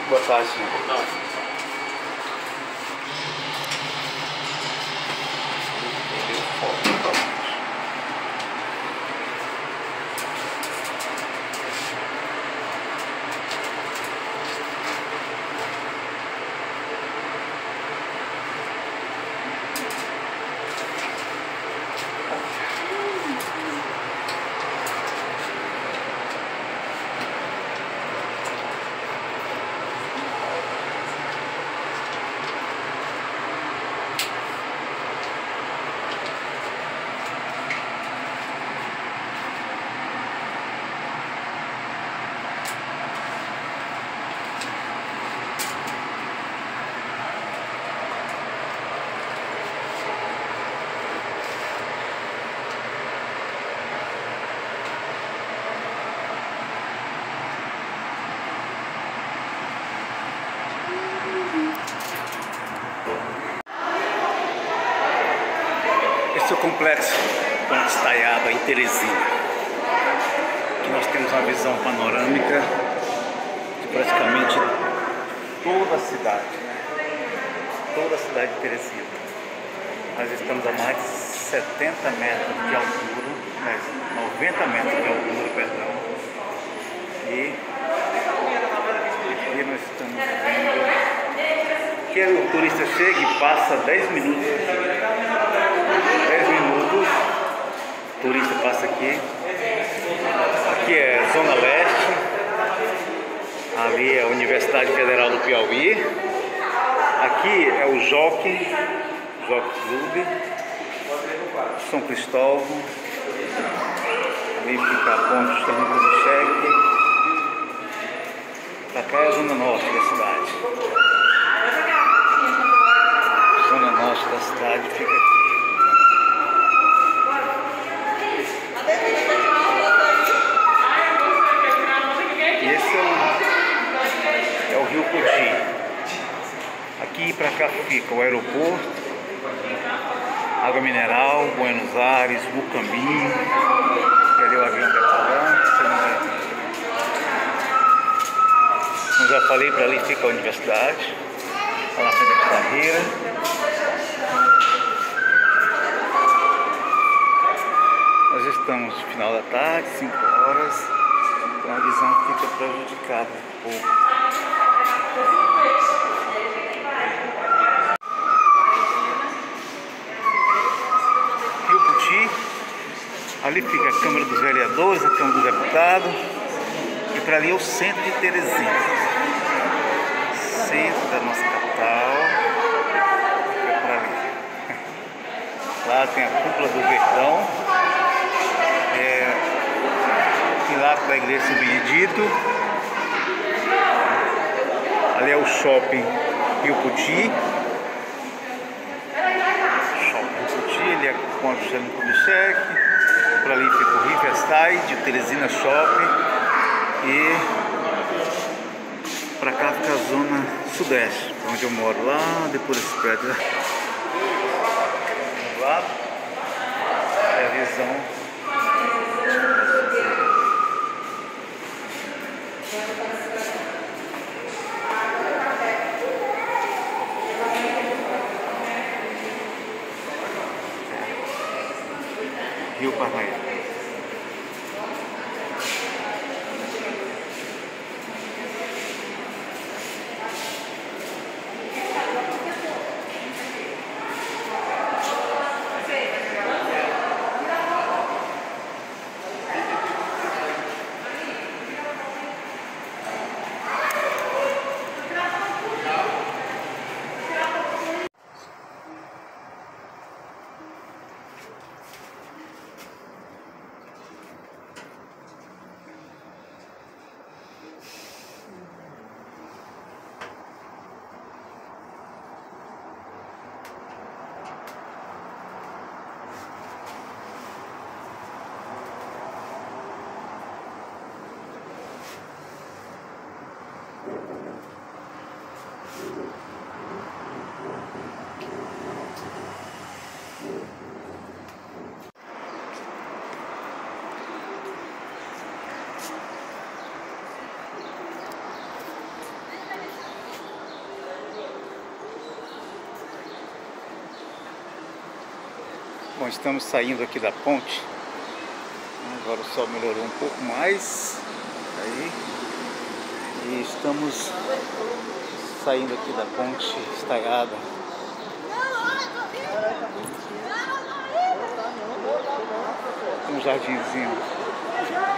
Boa tarde, senhor. Esse é o complexo Ponte Estaiada em Teresina. Aqui nós temos uma visão panorâmica de praticamente toda a cidade. Toda a cidade de Teresina. Nós estamos a mais de 70 metros de altura, 90 metros de altura, perdão. E aqui nós estamos vendo que o turista chega e passa 10 minutos. 10 minutos, o turista passa aqui. Aqui é Zona Leste, ali é a Universidade Federal do Piauí. Aqui é o Jockey Clube, São Cristóvão. Ali fica a ponte Juscelino Kubitschek. Pra cá é a Zona Norte da cidade. Zona Norte da cidade fica aqui. Rio Puti. Aqui para cá fica o aeroporto, água mineral, Buenos Aires, Mucambinho. Ali o avião decolando. Como já falei, para ali fica a universidade, lá na frente da carreira. Nós estamos no final da tarde, 5 horas, então a visão fica prejudicada um pouco. Rio Puti, ali fica a Câmara dos Vereadores, a Câmara dos Deputados, e para ali é o centro de Teresina, centro da nossa capital, é para ali. Lá tem a Cúpula do Verdão, pilar da Igreja São Benedito. Ali é o Shopping Rio Puti. Ele é com a Juscelino Kubitschek. Por ali fica o Riverside, o Teresina Shopping. E para cá fica a zona sudeste, onde eu moro, lá depois desse prédio. Do lado é a visão. Rio Parnaíba. Bom, estamos saindo aqui da ponte. Agora o sol melhorou um pouco mais. Aí. E estamos saindo aqui da ponte estaiada. Um jardinzinho.